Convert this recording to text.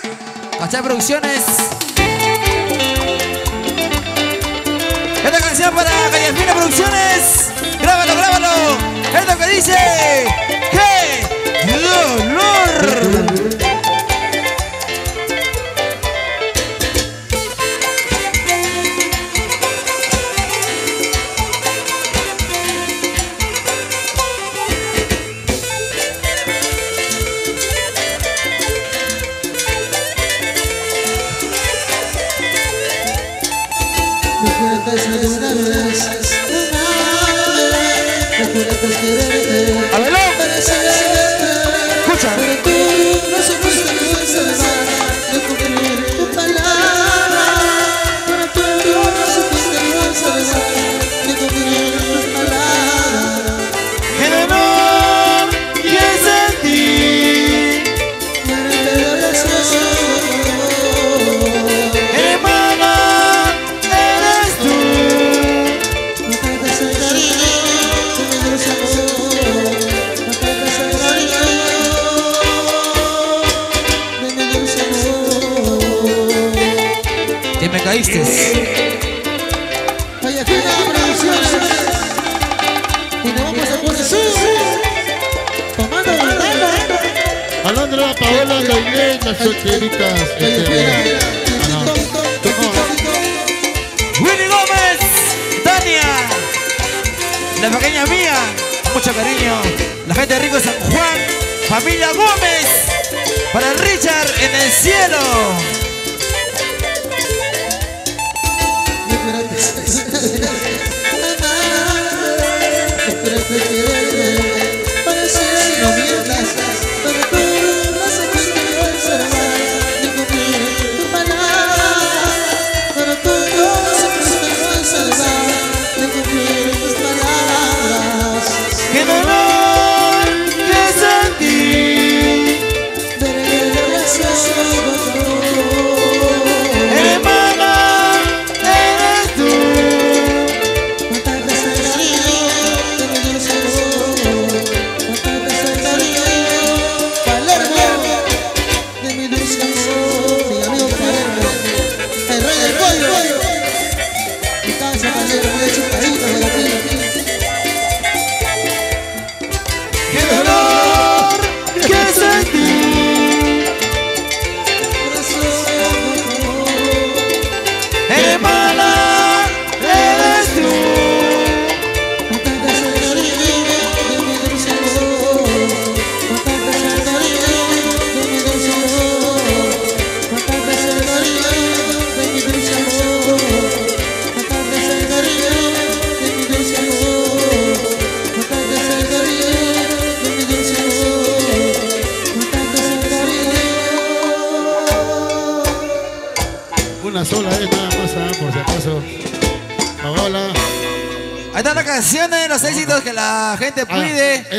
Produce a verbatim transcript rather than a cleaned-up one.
Cachai Producciones. Esta canción para Callafina Producciones. Grábalo, grábalo. Es lo que dice. ¡Qué dolor! A verlo. Escucha. Pero tú no supiste que soy salvada de cumplir tu palabra. Pero tú no supiste que soy salvada de cumplir tus palabras. El honor que sentí. Hermana, eres tú. Que me caíste. Callafina Producciones. Y nos vamos a poner su tomando bandana. Alondra, Paola, Gailén, las solteritas. Callafina. Willy Gómez, Tania, la pequeña mía, mucho cariño. La gente de Rico San Juan, familia Gómez, para Richard en el cielo. No mientas, pero tú no supiste que soy salvada de cumplir tu palabra. Pero tú no supiste que soy salvada de cumplir tus palabras. ¡Qué dolor que sentí! De regreso Hermana, eres tú. mataste el cariño de mi dulce amor. Mataste el cariño, Palermo, de mi dulce amor. Mi amigo Palermo, el rey del pollo. Mi casa Palermo, de chupaditos de la tía. ¡Qué dolor que sentí! Hermana, eres tú. Mataste el cariño de mi dulce amor. Mataste el cariño de mi dulce amor. Mataste el cariño de mi dulce amor. Mataste el cariño de mi dulce amor. Mataste el cariño de mi dulce amor. Mataste el cariño. Una sola vez nada más, ¿ah? Por si acaso. Paola. Ahí están las canciones, los éxitos que la gente pide.